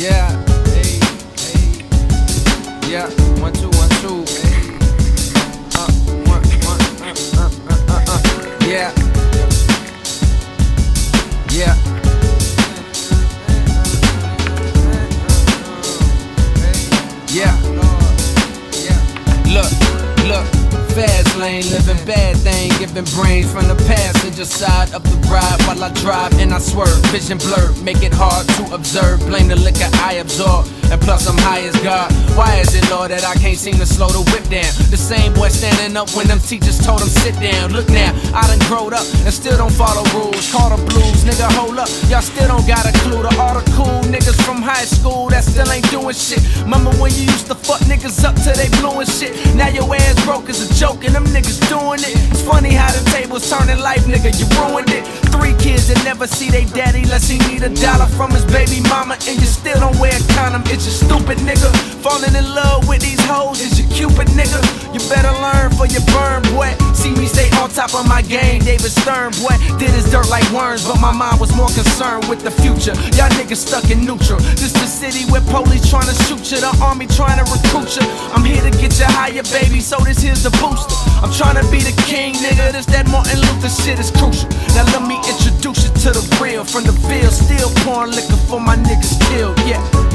Yeah, hey, hey, yeah, 1 2 1 2. Yeah, yeah, yeah. Look, fast lane, living bad thing, giving brains from the passenger side of the ride while I drive and I swerve. Vision blurred, make it hard to observe. Blame the liquor I absorb, and plus I'm high as God. Why is it, Lord, that I can't seem to slow the whip down? The same boy standing up when them teachers told him sit down. Look now, I done growed up and still don't follow rules. Call the blues, nigga, hold up, y'all still don't got a clue. To all the cool niggas from high school that still ain't doing shit. Remember when you used to fuck niggas up till they blew and shit? Now your ass broke as a joke and them niggas doing it. It's funny how the tables turn in life, nigga, you ruined it. 3 kids that never see they daddy unless he need $1 from his baby mama, and you still don't wear a condom. It's your stupid nigga. Falling in love with these hoes is your Cupid nigga. You better learn for your burn, boy. See me stay on top of my game, David Stern, boy. Did his dirt like worms, but my mind was more concerned with the future. Y'all niggas stuck in neutral. This the city where police trying to shoot you, the army trying to recruit you. I'm here to get you higher, baby, so this here's the booster. I'm trying to be the king, nigga. This that Martin Luther shit is crucial. Now let me introduce you to the real. From the field, still pouring liquor for my niggas killed, yeah.